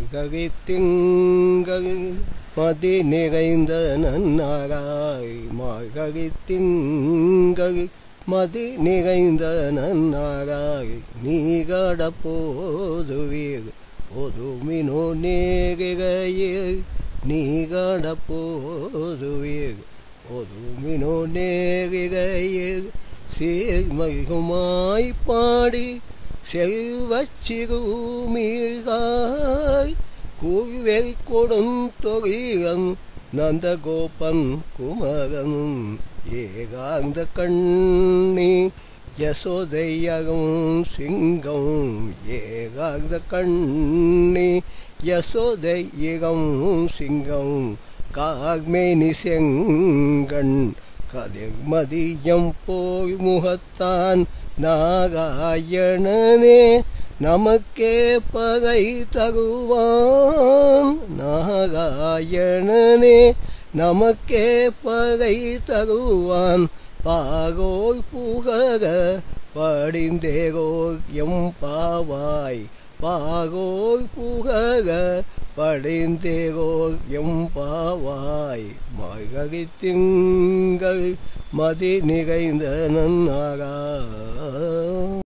மார்கழி திங்கள் மதி நிறைந்த நன்னாராய் மார்கழி திங்கள் மதி நிறைந்த நன்னாராய் நீகட போதுவீர் பொதுமினோ நேரிகையில் நீகட போதுவீர் பொதுமினோ நேரிகையில் சீர்மைகுமாய் பாடி செல்வச்சிறுமீகாய் கூர்வெறி கொடுந்தொழியன் நந்தகோபன் குமரன் ஏகாந்த கண்ணி யசோதையரும் சிங்கம் ஏகாந்த கண்ணி யசோதையரும் சிங்கம் கார்மேனி செங்கண் கதிர்மதியம் போய் முகத்தான் நாராயணனே நமக்கே பகை தருவான் நாராயணனே நமக்கே பகை தருவான் பாகோய் புகழ படிந்தேரோர் எம்பாவாய் பாகோய் புகழ படிந்தேரோர் எம்பாவாய் மார்கழி திங்கள் மதி நிறைந்த நன்னாராய்